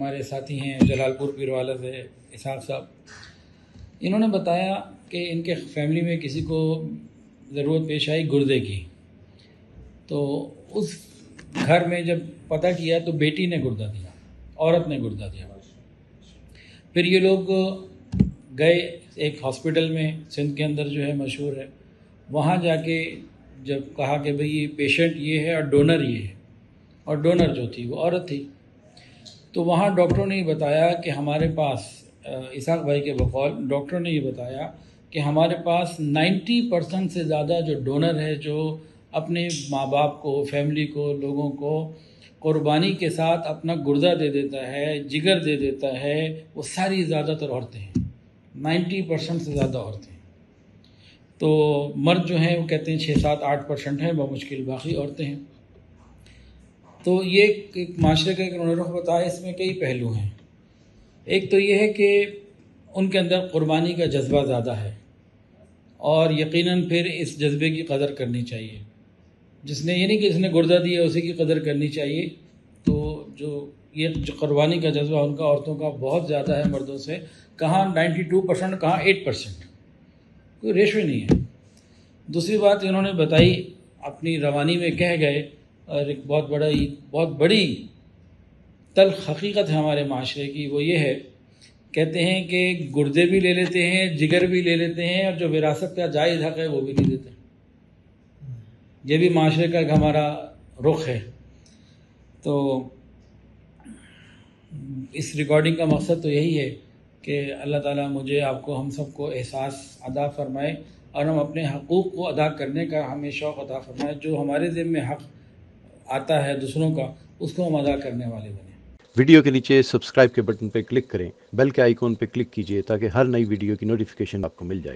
हमारे साथी हैं जलालपुर पीरवाला से इसहाक साहब, इन्होंने बताया कि इनके फैमिली में किसी को ज़रूरत पेश आई गुर्दे की, तो उस घर में जब पता किया तो बेटी ने गुर्दा दिया, औरत ने गुर्दा दिया। फिर ये लोग गए एक हॉस्पिटल में सिंध के अंदर जो है मशहूर है, वहाँ जाके जब कहा कि भाई ये पेशेंट ये है और डोनर ये है, और डोनर जो थी वो औरत थी, तो वहाँ डॉक्टरों ने ये बताया कि हमारे पास इसहाक भाई के बकौल डॉक्टरों ने ये बताया कि हमारे पास 90% से ज़्यादा जो डोनर है, जो अपने माँ बाप को, फैमिली को, लोगों को कुर्बानी के साथ अपना गुर्दा दे देता है, जिगर दे देता है, वो सारी ज़्यादातर औरतें हैं। 90% से ज़्यादा औरतें। तो मर्द जो हैं वो कहते हैं 6-7-8% हैं बमुश्किल, बाकी औरतें हैं। तो ये एक माशरे का एक उन्होंने रुख बताया, इसमें कई पहलू हैं। एक तो ये है कि उनके अंदर कुर्बानी का जज्बा ज़्यादा है, और यकीनन फिर इस जज्बे की कदर करनी चाहिए। जिसने ये नहीं कि जिसने गुर्दा दिया उसी की कदर करनी चाहिए। तो जो कुर्बानी का जज्बा उनका औरतों का बहुत ज़्यादा है मर्दों से, कहाँ 92%, कहाँ 8%, कोई रेशो नहीं है। दूसरी बात इन्होंने बताई, अपनी रवानी में कह गए, और एक बहुत बड़ी तल्ख हकीकत है हमारे माशरे की, वो ये है, कहते हैं कि गुर्दे भी ले लेते हैं, जिगर भी ले लेते हैं, और जो विरासत का जायज़ हक़ है वो भी नहीं देते। ये भी माशरे का एक हमारा रुख है। तो इस रिकॉर्डिंग का मकसद तो यही है कि अल्लाह ताला मुझे, आपको, हम सबको एहसास अदा फरमाए, और हम अपने हकूक़ को अदा करने का हमें शौक़ अदा फरमाए। जो हमारे ज़िम्मे हक़ आता है दूसरों का, उसको हम अदा करने वाले बने। वीडियो के नीचे सब्सक्राइब के बटन पर क्लिक करें, बेल के आइकॉन पर क्लिक कीजिए ताकि हर नई वीडियो की नोटिफिकेशन आपको मिल जाए।